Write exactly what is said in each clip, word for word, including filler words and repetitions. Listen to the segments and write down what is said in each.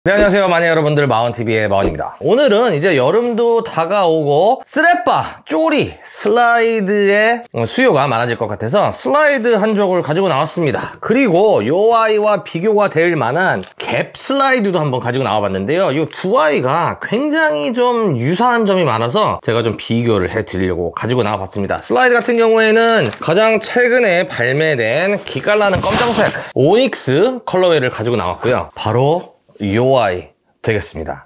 네, 안녕하세요 마니아 여러분들, 마원티비의 마원입니다. 오늘은 이제 여름도 다가오고 스레빠, 쪼리, 슬라이드의 수요가 많아질 것 같아서 슬라이드 한 족을 가지고 나왔습니다. 그리고 요 아이와 비교가 될 만한 갭 슬라이드도 한번 가지고 나와봤는데요. 이 두 아이가 굉장히 좀 유사한 점이 많아서 제가 좀 비교를 해드리려고 가지고 나와봤습니다. 슬라이드 같은 경우에는 가장 최근에 발매된 기깔나는 검정색 오닉스 컬러웨이를 가지고 나왔고요. 바로 요 아이 되겠습니다.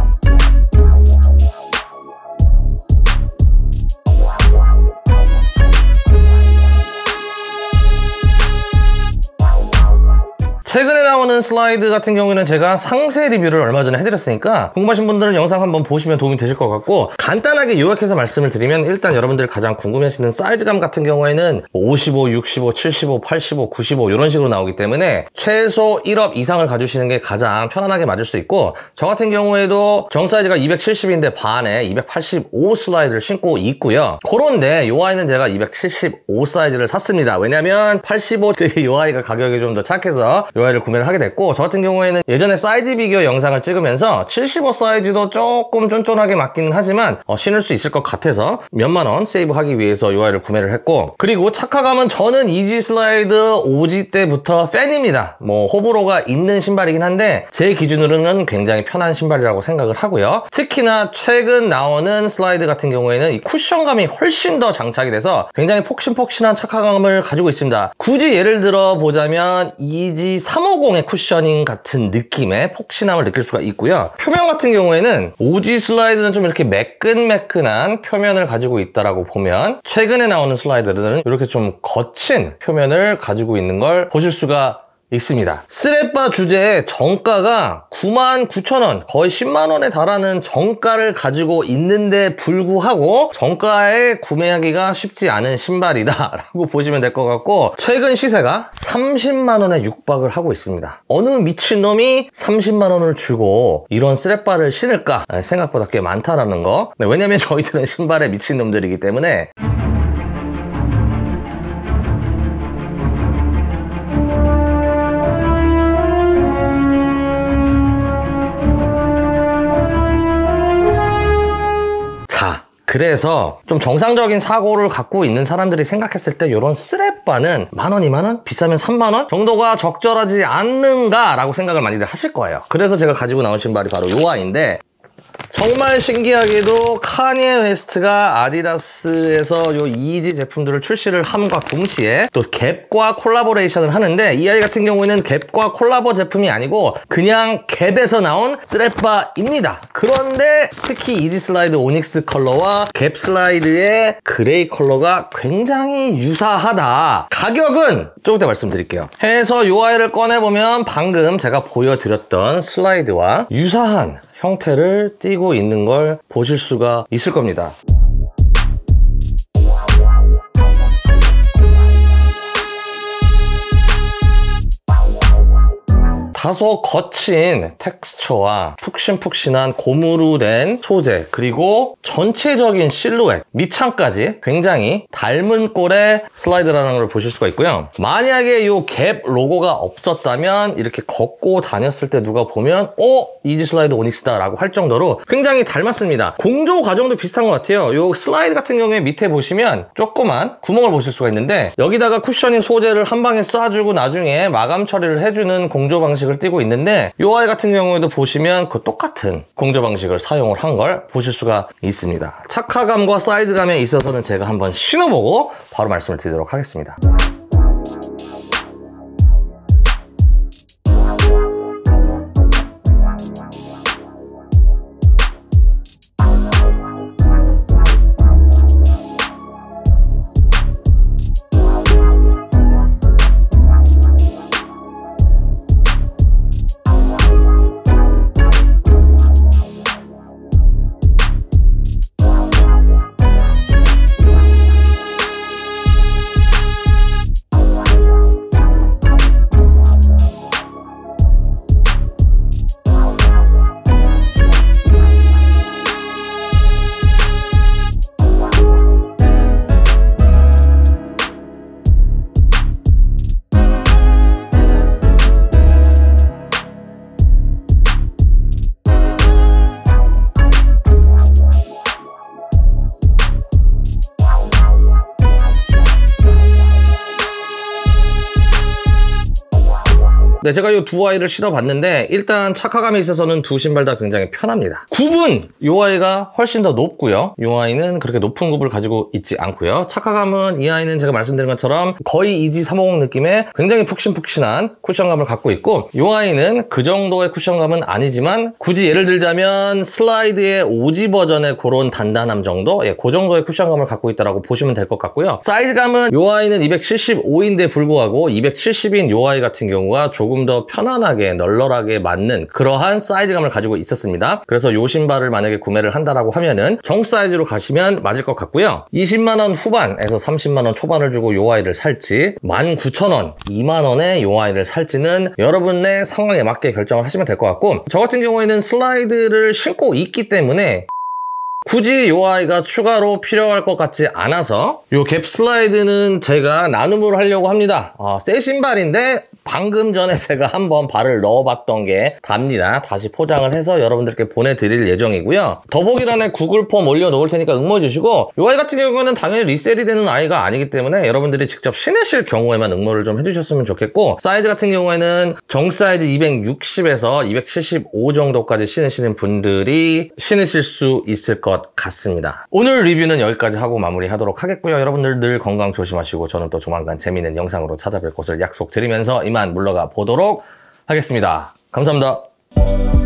최근에 나오는 슬라이드 같은 경우에는 제가 상세 리뷰를 얼마 전에 해드렸으니까 궁금하신 분들은 영상 한번 보시면 도움이 되실 것 같고, 간단하게 요약해서 말씀을 드리면 일단 여러분들 가장 궁금해하시는 사이즈감 같은 경우에는 오십오, 육십오, 칠십오, 팔십오, 구십오 이런 식으로 나오기 때문에 최소 일 업 이상을 가주시는 게 가장 편안하게 맞을 수 있고, 저 같은 경우에도 정 사이즈가 이백칠십인데 반에 이백팔십오 슬라이드를 신고 있고요. 그런데 요 아이는 제가 이백칠십오 사이즈를 샀습니다. 왜냐면 팔십오들이 요 아이가 가격이 좀 더 착해서 요 아이를 구매를 하게 됐고, 저 같은 경우에는 예전에 사이즈 비교 영상을 찍으면서 칠십오 사이즈도 조금 쫀쫀하게 맞기는 하지만 어, 신을 수 있을 것 같아서 몇만 원 세이브하기 위해서 요 아이를 구매를 했고, 그리고 착화감은 저는 이지 슬라이드 오지 때부터 팬입니다. 뭐 호불호가 있는 신발이긴 한데 제 기준으로는 굉장히 편한 신발이라고 생각을 하고요. 특히나 최근 나오는 슬라이드 같은 경우에는 이 쿠션감이 훨씬 더 장착이 돼서 굉장히 폭신폭신한 착화감을 가지고 있습니다. 굳이 예를 들어 보자면 이지 삼백오십의 쿠셔닝 같은 느낌의 폭신함을 느낄 수가 있고요. 표면 같은 경우에는 오지 슬라이드는 좀 이렇게 매끈매끈한 표면을 가지고 있다라고 보면, 최근에 나오는 슬라이드들은 이렇게 좀 거친 표면을 가지고 있는 걸 보실 수가 있습니다. 스레빠 주제의 정가가 구만 구천 원, 거의 십만 원에 달하는 정가를 가지고 있는데 불구하고 정가에 구매하기가 쉽지 않은 신발이다 라고 보시면 될 것 같고, 최근 시세가 삼십만 원에 육박을 하고 있습니다. 어느 미친놈이 삼십만 원을 주고 이런 스레빠를 신을까? 생각보다 꽤 많다라는 거. 네, 왜냐면 저희들은 신발에 미친놈들이기 때문에. 그래서 좀 정상적인 사고를 갖고 있는 사람들이 생각했을 때 이런 스레빠는 만 원, 이만 원? 비싸면 삼만 원? 정도가 적절하지 않는가? 라고 생각을 많이들 하실 거예요. 그래서 제가 가지고 나온 신발이 바로 요 아이인데, 정말 신기하게도 카니에 웨스트가 아디다스에서 요 이지 제품들을 출시를 함과 동시에 또 갭과 콜라보레이션을 하는데, 이 아이 같은 경우에는 갭과 콜라보 제품이 아니고 그냥 갭에서 나온 스레빠입니다. 그런데 특히 이지 슬라이드 오닉스 컬러와 갭 슬라이드의 그레이 컬러가 굉장히 유사하다. 가격은 조금 이따 말씀드릴게요. 해서 요 아이를 꺼내보면 방금 제가 보여드렸던 슬라이드와 유사한 형태를 띠고 있는 걸 보실 수가 있을 겁니다. 다소 거친 텍스처와 푹신푹신한 고무로 된 소재, 그리고 전체적인 실루엣, 밑창까지 굉장히 닮은 꼴의 슬라이드라는 걸 보실 수가 있고요. 만약에 이 갭 로고가 없었다면 이렇게 걷고 다녔을 때 누가 보면 어? 이지 슬라이드 오닉스다 라고 할 정도로 굉장히 닮았습니다. 공조 과정도 비슷한 것 같아요. 이 슬라이드 같은 경우에 밑에 보시면 조그만 구멍을 보실 수가 있는데, 여기다가 쿠셔닝 소재를 한 방에 쏴주고 나중에 마감 처리를 해주는 공조 방식 을 띄고 있는데, 이 아이 같은 경우에도 보시면 그 똑같은 공조 방식을 사용을 한 걸 보실 수가 있습니다. 착화감과 사이즈감에 있어서는 제가 한번 신어보고 바로 말씀을 드리도록 하겠습니다. 네, 제가 이 두 아이를 신어봤는데 일단 착화감에 있어서는 두 신발 다 굉장히 편합니다. 굽은 이 아이가 훨씬 더 높고요. 이 아이는 그렇게 높은 굽을 가지고 있지 않고요. 착화감은 이 아이는 제가 말씀드린 것처럼 거의 이지 삼백오십 느낌의 굉장히 푹신푹신한 쿠션감을 갖고 있고, 이 아이는 그 정도의 쿠션감은 아니지만 굳이 예를 들자면 슬라이드의 오지 버전의 그런 단단함 정도? 예, 그 정도의 쿠션감을 갖고 있다고 보시면 될 것 같고요. 사이즈감은 이 아이는 이백칠십오인데 불구하고 이백칠십인 이 아이 같은 경우가 조금 더 편안하게 널널하게 맞는 그러한 사이즈감을 가지고 있었습니다. 그래서 이 신발을 만약에 구매를 한다라고 하면은 정 사이즈로 가시면 맞을 것 같고요. 이십만 원 후반에서 삼십만 원 초반을 주고 이 아이를 살지, 만 구천 원, 이만 원에 이 아이를 살지는 여러분의 상황에 맞게 결정을 하시면 될 것 같고, 저 같은 경우에는 슬라이드를 신고 있기 때문에 굳이 이 아이가 추가로 필요할 것 같지 않아서 이 갭 슬라이드는 제가 나눔을 하려고 합니다. 어, 새 신발인데 방금 전에 제가 한번 발을 넣어봤던 게 답니다. 다시 포장을 해서 여러분들께 보내드릴 예정이고요. 더보기란에 구글 폼 올려놓을 테니까 응모해주시고, 이 아이 같은 경우는 당연히 리셀이 되는 아이가 아니기 때문에 여러분들이 직접 신으실 경우에만 응모를 좀 해주셨으면 좋겠고, 사이즈 같은 경우에는 정 사이즈 이백육십에서 이백칠십오 정도까지 신으시는 분들이 신으실 수 있을 것 같습니다. 오늘 리뷰는 여기까지 하고 마무리하도록 하겠고요. 여러분들 늘 건강 조심하시고 저는 또 조만간 재미있는 영상으로 찾아뵐 것을 약속드리면서 이만 물러가 보도록 하겠습니다. 감사합니다.